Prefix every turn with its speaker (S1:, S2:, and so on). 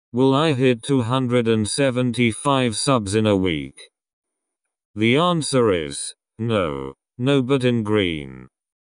S1: Will I hit 275 subs in a week? The answer is no. No, but in green.